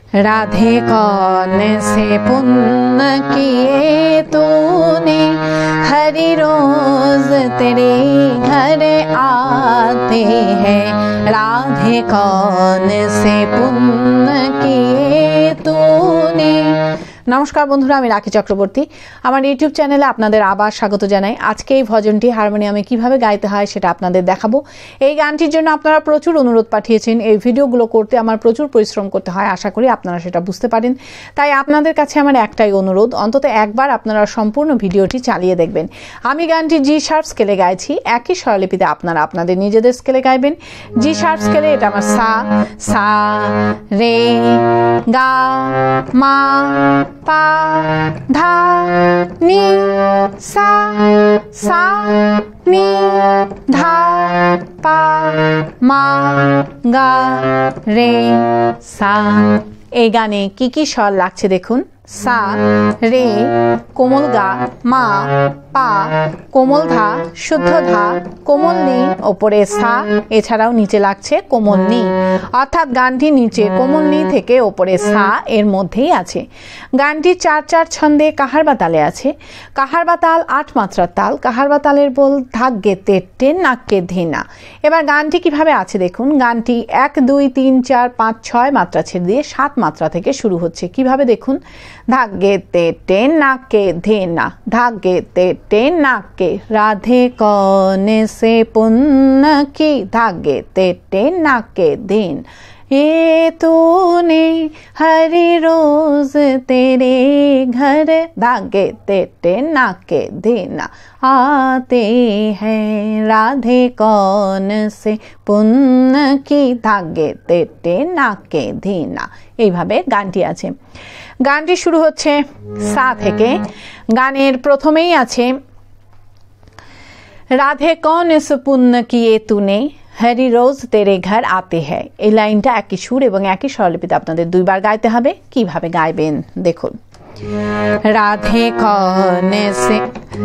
राधे कौन से पुण्य किए तूने, हरि रोज तेरे घर आते हैं। राधे कौन से पुण्य किए तूने। नमस्कार बंधुरा, आमी राखी चक्रवर्ती आमार यूट्यूब चैनेले आपनादेर आबार स्वागत जानाई। आजके এই ভজনটি হারমোনিয়ামে কিভাবে গাইতে হয় সেটা আপনাদের দেখাবো। এই গানটির জন্য আপনারা প্রচুর অনুরোধ পাঠিয়েছেন। এই ভিডিওগুলো করতে আমার প্রচুর পরিশ্রম করতে হয়, আশা করি আপনারা সেটা বুঝতে পারেন। তাই আপনাদের কাছে আমার একটাই অনুরোধ, অন্তত একবার আপনারা সম্পূর্ণ ভিডিওটি চালিয়ে দেখবেন। আমি গানটি জি শার্প স্কেলে গাইছি, একই স্বরলিপিতে আপনারা আপনাদের নিজেদের স্কেলে গাইবেন। জি শার্প স্কেলে এটা আমার সা, সা রে গা মা পা ধা নি সা, সা নি ধা পা মা গা রে সা। এই গানে কি কি স্বর লাগছে দেখুন। সা রে কোমল গা, মা পা কোমল ধা, শুদ্ধ ধা, কোমল নি, ওপরে সা, এছাড়াও নিচে লাগছে কোমল নি। অর্থাৎ গানটি নিচে কোমল নি থেকে ওপরে সা এর মধ্যেই আছে। গানটি 4/4 ছন্দে কাহার বা তালে আছে। কাহার বা তাল 8 মাত্রার তাল। কাহার বা তালের বোল ধাক গেতে টেন নাককে ধেনা। এবার গানটি কিভাবে আছে দেখুন। গানটি 1 2 3 4 5 6 মাত্রা ছেড়ে দিয়ে 7 মাত্রা থেকে শুরু হচ্ছে। কিভাবে দেখুন। धागे ते टेन नाके धेना, धागे ते टेन नाके, राधे कौन से पुण्य की, धागे ते टेन नाके धेन। ये तूने हरि रोज तेरे घर, धागे ते टेन नाके धेना आते हैं। राधे कौन से पुण्य की, धागे ते टेन नाके धेना। এইভাবে গানটি আছে। গানটি শুরু হচ্ছে সা থেকে। গানের প্রথমেই আছে রাধে কৌন সে পুণ্য কিয়ে তুনে, হরি রোজ তেরে ঘর আতে হ্যায়। এই লাইনটা একই সুর এবং একই স্বরলিপিতে আপনাদের দুইবার গাইতে হবে। কিভাবে গাইবেন দেখুন। রাধে কৌন সে,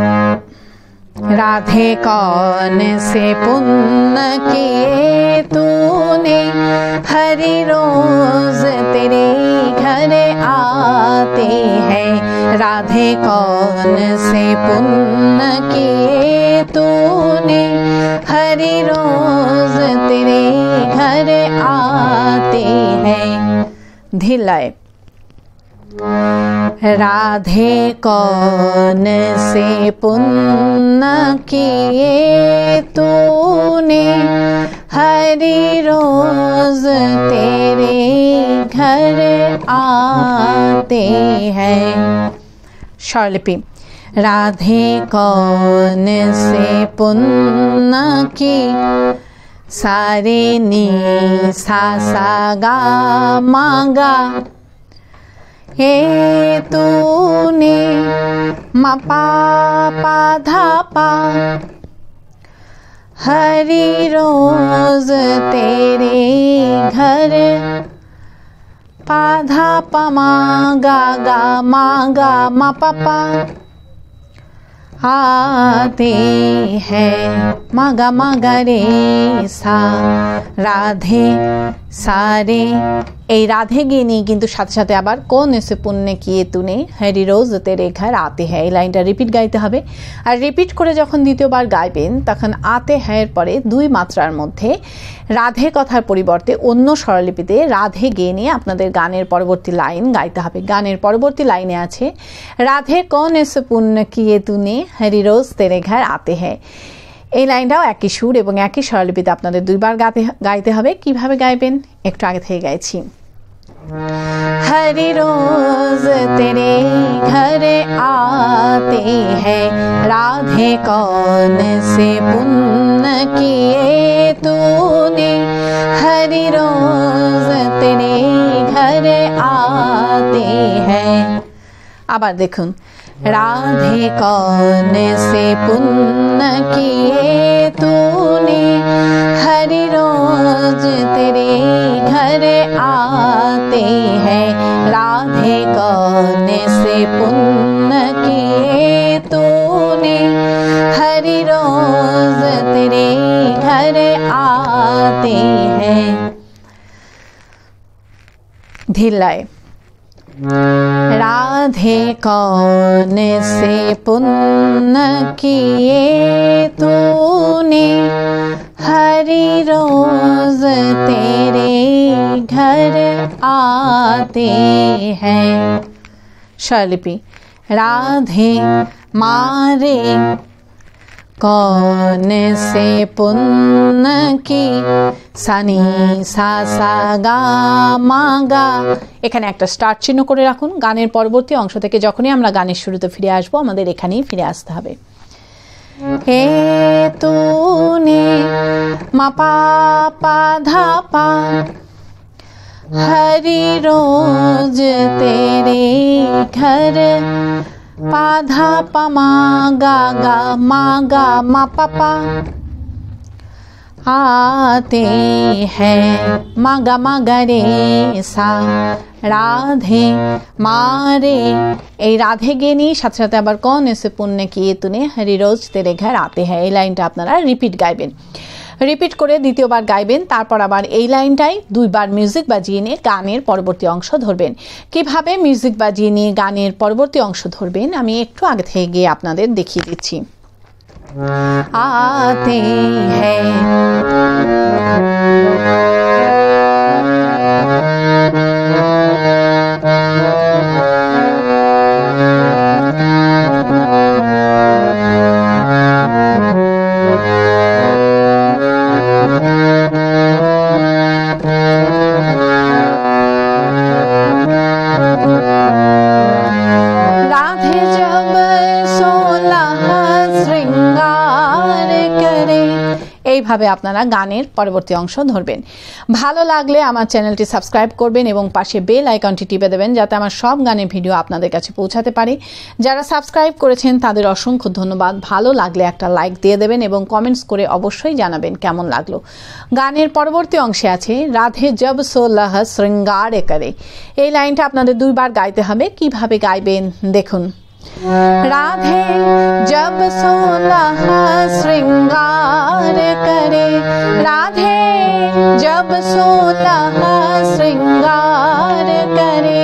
राधे कौन से पुण्य किए तूने, हरि रोज तेरे घर आते हैं। राधे कौन से पुण्य किए तूने, हरि रोज तेरे घर आते हैं। धिलाए। राधे कौन से पुण्य किए तूने, हरि रोज तेरे घर आते हैं। स्वरलिपि। राधे कौन से पुण्य की, सारे नी सा सा गा मा गा, हे तूने मा पा पा धा पा, हरि रोज तेरे घर, पा धा पा मा गा मा पा पा आते हैं। मा गा रे सा। राधे सारे, এই রাধে গিয়ে নিয়ে কিন্তু সাথে সাথে আবার কোন এসে পুণ্যে কিয়ে তুনে, হরি রোজ তেরে ঘর আতে হ্যায়। এই লাইনটা রিপিট গাইতে হবে। আর রিপিট করে যখন দ্বিতীয়বার গাইবেন তখন আতে হ্যায়ের পরে 2 মাত্রার মধ্যে রাধে কথার পরিবর্তে অন্য স্বরলিপিতে রাধে গিয়ে নিয়ে আপনাদের গানের পরবর্তী লাইন গাইতে হবে। গানের পরবর্তী লাইনে আছে রাধে কোন এসে পুণ্য কিয়ে তুনে, হরি রোজ তেরে ঘর আতে হ্যায়। এই লাইনটাও একই সুর এবং একই স্বরলিপিতে আপনাদের দুইবার গাইতে হবে। কিভাবে গাইবেন একটু আগে থেকে গাইছি। हरि रोज तेरे घर आते हैं, राधे कौन से पुण्य किए तूने, हरि रोज तेरे घर आते हैं। আবার দেখুন। राधे कौन से पुण्य किए तूने, हरि रोज तेरे घर आते हैं। राधे कौन से पुण्य किए तूने, हरि रोज तेरे घर आते हैं। धिल्लाए। राधे कौन से पुण्य किए तूने, हरि रोज तेरे घर आते हैं। स्वरलिपि। राधे मारे कौन से पुण्य की, सानी सा सा गा मा गा। এখানে একটা স্টার্ট চিহ্ন করে রাখুন। গানের পরবর্তী অংশ থেকে যখনই আমরা গানের শুরুতে ফিরে আসবো আমাদের এখানেই ফিরে আসতে হবে। হে তূনে মা পা পা ধা পা, हरि रोज तेरे घर, पाधा पा मा गा मा पा पा आते हैं, मा गा रे सा। राधे मारे, এই রাধে গে নিয়ে সাথে সাথে আবার কौन ऐसे पुण्य किए तूने, हरि रोज तेरे घर आते हैं। এই লাইনটা আপনারা রিপিট গাইবেন। রিপিট করে দ্বিতীয়বার গাইবেন, তারপর আবার এই লাইনটাই দুইবার মিউজিক বাজিয়ে নিয়ে গানের পরবর্তী অংশ ধরবেন। কিভাবে মিউজিক বাজিয়ে নিয়ে গানের পরবর্তী অংশ ধরবেন আমি একটু আগে থেকে গিয়ে আপনাদের দেখিয়ে দিচ্ছি। आते हैं এইভাবে আপনারা গানের পরবর্তী অংশ ধরবেন। ভালো লাগলে আমার চ্যানেলটি সাবস্ক্রাইব করবেন এবং পাশে বেল আইকনটি টিপে দেবেন যাতে আমার সব গানের ভিডিও আপনাদের কাছে পৌঁছাতে পারে। যারা সাবস্ক্রাইব করেছেন তাদের অসংখ্য ধন্যবাদ। ভালো লাগলে একটা লাইক দিয়ে দেবেন এবং কমেন্টস করে অবশ্যই জানাবেন কেমন লাগলো। গানের পরবর্তী অংশে আছে রাধে জব সোলহ শ্রৃঙ্গার করে। এই লাইনটা আপনাদের দুইবার গাইতে হবে। কিভাবে গাইবেন দেখুন। राधे जब सोलह श्रृंगार करे, राधे जब सोलह श्रृंगार करे।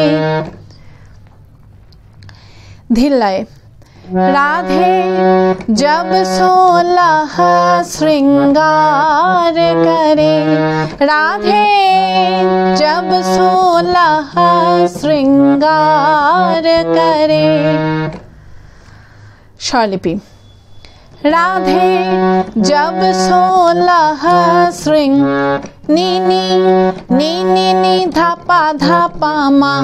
धिल्लाए। राधे जब सोलह श्रृंगार करे, राधे जब सोलह श्रृंगार करे। स्वरलिपि। राधे जब सोलह श्रृंग, नी नी नी नी नी धा पा मा,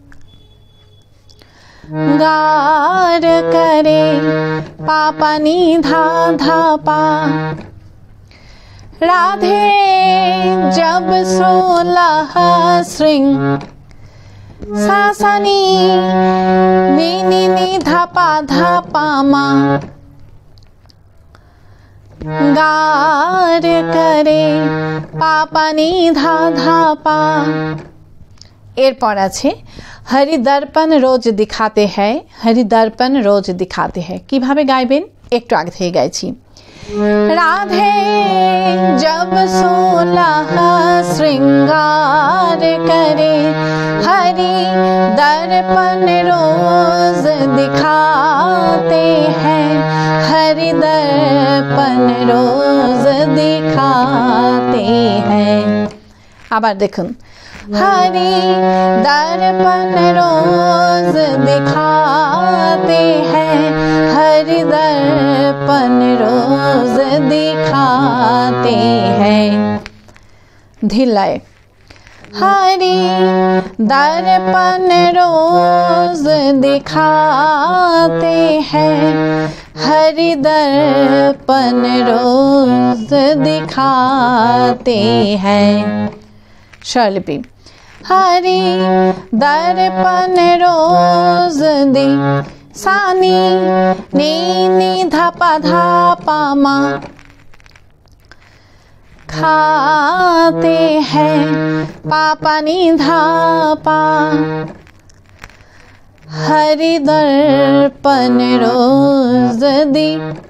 गार करे, पापा नी धा पा। राधे जब सोलह श्रृंग, सा सा नी नी नी नी धा पा मा, गार करे, पापा नी धा पा। এরপর আছে হরি দর্পণ রোজ দিখাতে হ্যায়, হরি দর্পণ রোজ দিখাতে হ্যায়। কিভাবে গাইবেন একটু আগে থেকে গাইছি। राधे जब सोलह श्रृंगार करे, हरि दर्पण रोज दिखाते हैं, हरि दर्पण रोज दिखाते हैं। আবার দেখুন। हरि दर्पण रोज दिखाते हैं, हरि दर्पण रोज दिखाते हैं। धिल्लाए। हरि दर्पण रोज दिखाते हैं, हरि दर्पण रोज दिखाते हैं। स्वरलिपि। हरि दर्पण रोज दी, सानी नी नी धा पा मा, खाते हैं पापा नी धा पा। हरि दर्पण रोज दी,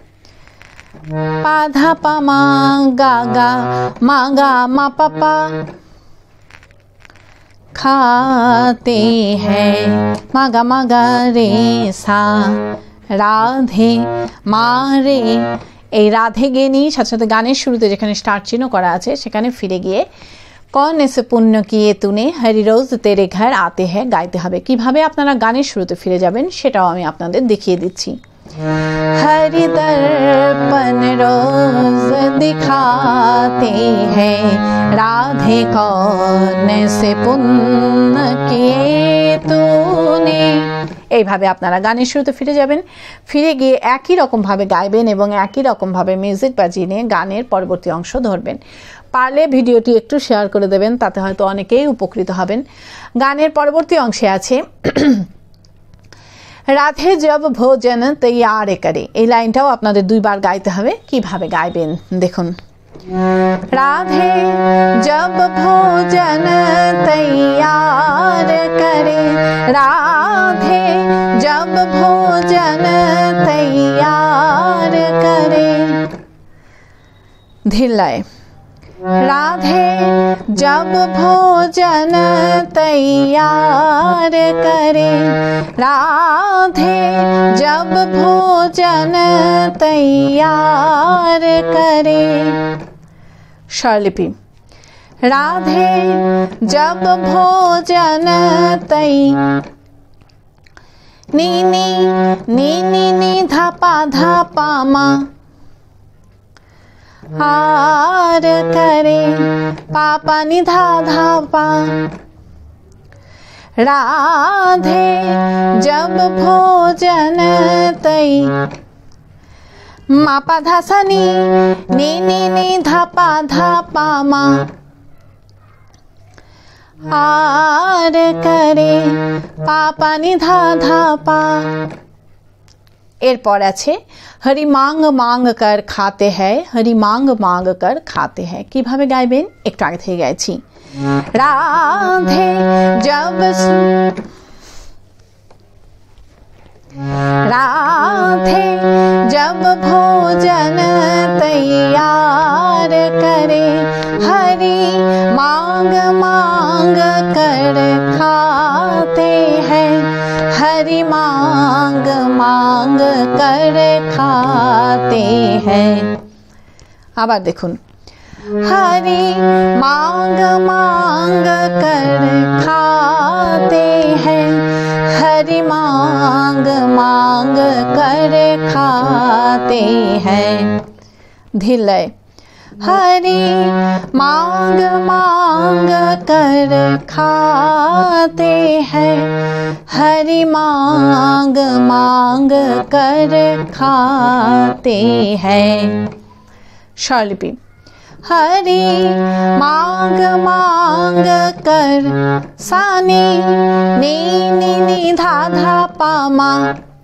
पाधा पा मा गा मा पा पा। खाते हैं। मागा मागा रे सा राधे मारे, এই রাধে গে নিয়ে সাথে সাথে গানের শুরুতে যেখানে স্টার্ট চিহ্ন করা আছে সেখানে ফিরে গিয়ে कौन ऐसे पुण्य किए तूने हरि रोज तेरे घर आते हैं গাইতে হবে। কিভাবে আপনারা গানের শুরুতে ফিরে যাবেন সেটাও আমি আপনাদের দেখিয়ে দিচ্ছি। हरि दर्पण रोज दिखाते हैं राधे कौन से पुण्य किए तूने। এইভাবে আপনারা গানের শুরুতে ফিরে যাবেন, ফিরে গিয়ে একই রকমভাবে গাইবেন এবং একই রকমভাবে মিউজিক বাজিয়ে নিয়ে গানের পরবর্তী অংশ ধরবেন। পারলে ভিডিওটি একটু শেয়ার করে দেবেন, তাতে হয়তো অনেকেই উপকৃত হবেন। গানের পরবর্তী অংশে আছে রাধে জব ভোজন তৈয়ার করে, এই লাইনটাও আপনাদের দুইবার গাইতে হবে। কিভাবে গাইবেন দেখুন। राधे जब भोजन तैयार करे, राधे जब भोजन तैयार करे, धीर लाए। राधे जब भोजन तैयार करे, राधे जब भोजन तैयार करे। स्वरलिपि। राधे जब भोजन नी नी नी नी नी धपा धपा मा हार करे, पापा नि धा धा पा। राधे जब भोजन मा पा धा सा नी नी नी नी धा पा मा हार करे, पापा नि धा धा पा। এরপর আছে হরি মাंग मांग कर खाते हैं, हरि मांग मांग कर खाते हैं। কিভাবে গাইবেন একটু আগে থেকে গাইছি। রাধে জব राधे जब भोजन तैयार करे, हरि मांग मांग कर खाते हैं, हरि मांग मांग कर खाते हैं। আবার দেখুন। हरि मांग मांग कर खाते हैं, हरि मांग मांग कर खाते हैं। धिलय। हरि मांग मांग कर खाते हैं, हरि मांग मांग कर खाते हैं। स्वरलिपि। हरि मांग मांग कर सानी नी नी नी धा धा पा मा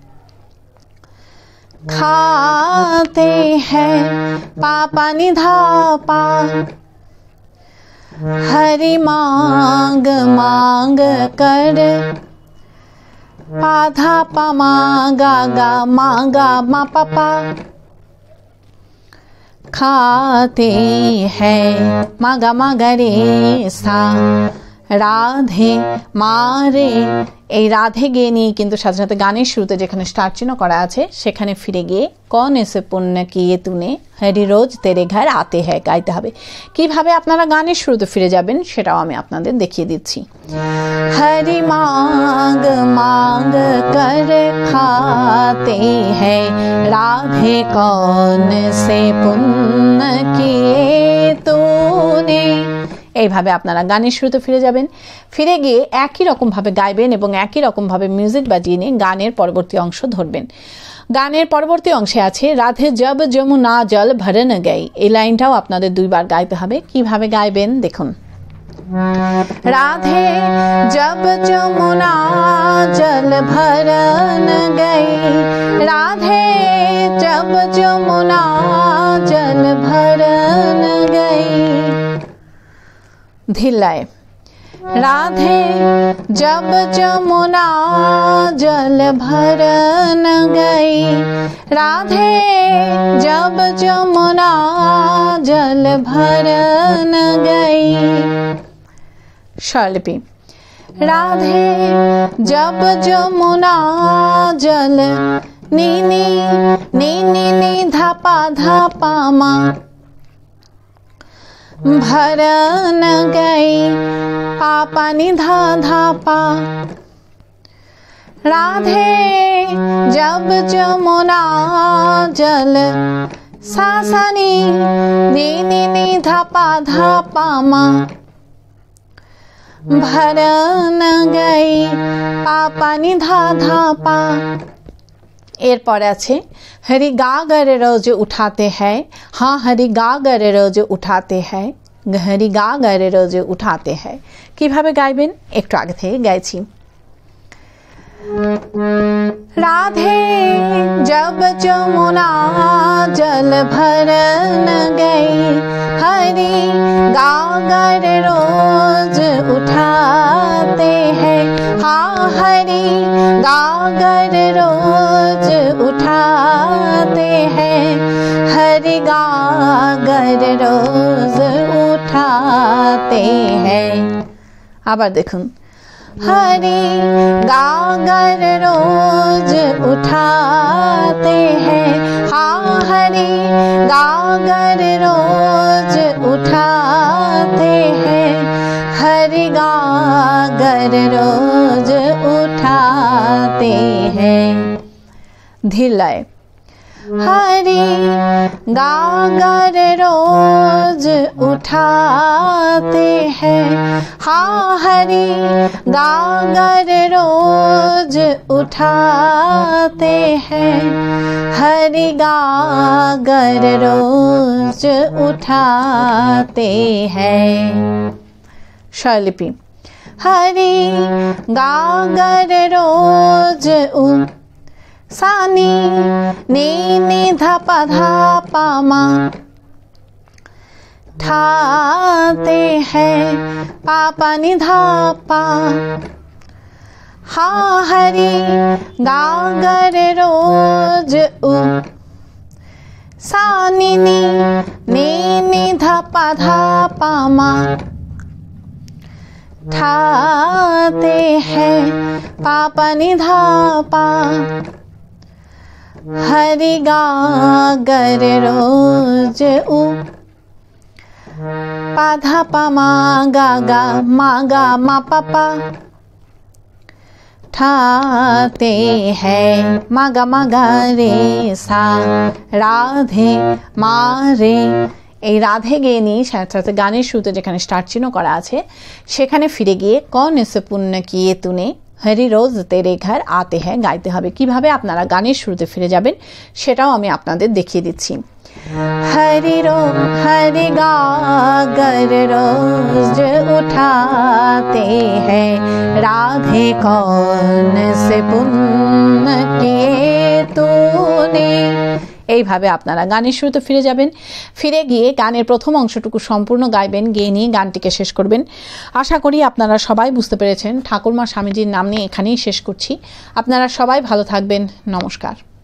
खाते हैं, पापा नि धा पा। हरि मांग मांग कर पा धा पा मा गा गा मा पा पा खाते हैं। मागा मागा रे सा রাধে মারে, এই রাধে গিয়ে নিয়ে কিন্তু সাথে সাথে গানের শুরুতে যেখানে স্টার্ট চিহ্ন করা আছে সেখানে ফিরে গিয়ে কौन ऐसे पुण्य किए तूने हरि रोज तेरे घर आते हैं গাইতে হবে। কিভাবে আপনারা গানের শুরুতে ফিরে যাবেন সেটাও আমি আপনাদের দেখিয়ে দিচ্ছি। हरि मांग मांग कर खाते हैं, राधे कौन से पुण्य किए तूने। এইভাবে আপনারা গানের শুরুতে ফিরে যাবেন, ফিরে গিয়ে একই রকম ভাবে গাইবেন এবং একই রকম ভাবে মিউজিক বাজিয়ে নিয়ে গানের পরবর্তী অংশ ধরবেন। গানের পরবর্তী অংশে আছে রাধে জব যমুনা জল ভরন গই, এই লাইনটাও আপনাদের দুইবার গাইতে হবে। কিভাবে গাইবেন দেখুন। राधे जब যমুনা जल भरन गई, राधे जब যমুনা जल भरन गई। धिल्लाए। राधे जब যমুনা जल भरन गई, राधे जब যমুনা जल भरन गई। स्वरलिपि। राधे जब जमुना जल नी नी नी नी नी धा पा मा भर न गई पापा नि धा पा। राधे जब जमुना जल सा सा नी नी नी नी धा पा मा भर न गई पापा नि धा पा। एरपर आछे हरि गा गरे रोज उठाते हैं, हाँ हरि गा गरे रोज उठाते हैं, हरि गा गरे रोज उठाते हैं। किभाबे गाइबेन एकटु आगे थेके गाइছি। राधे जब जमुना जल भर न गई हरि गा गरे रोज उठाते हैं, हाँ हरि गा गरे रोज उठाते हैं, हरि गा गरे रोज उठाते हैं। आबार देखुन हरि गा गरे रोज उठाते हैं, हाँ हरि गा गरे रोज उठाते हैं, हरि गा गरे रोज उठाते हैं। धीर लय हरि गा गरे रोज उठाते हैं, हाँ हरि गा गरे रोज उठाते हैं, हरि गा गरे रोज उठाते हैं। शैलिपि हरि गा गरे रोज सानी नी नी धा पा मा ठाते हैं पापा नि धा पा। हाँ हरि गा गरे रोज सानी नी नी धा पा मा ठाते हैं पापा नि धा पा। हरि गा गरे रोज पा धा पा मा गा मा पा ठाते हैं मा गा रे सा राधे मा रे। এই রাধে গেয়ে নিয়ে সাথে গানের শুরুতে যেখানে স্টার্ট চিহ্ন করা আছে সেখানে ফিরে গিয়ে কौन से पुण्य किए तूने हरि रोज तेरे घर आते हैं গাইতে হবে। কিভাবে আপনারা গানের শুরুতে ফিরে যাবেন সেটাও আমি আপনাদের দেখিয়ে দিচ্ছি। हरि गा गरे रोज उठाते हैं, राधे कौन से पुण्य किए तूने। এইভাবে আপনারা গানের শুরুতে ফিরে যাবেন। ফিরে গিয়ে গানের প্রথম অংশটুকু সম্পূর্ণ গাইবেন, গেয়ে নিয়ে গানটিকে শেষ করবেন। আশা করি আপনারা সবাই বুঝতে পেরেছেন। ঠাকুরমা স্বামীজির নাম নিয়ে এখানেই শেষ করছি। আপনারা সবাই ভালো থাকবেন। নমস্কার।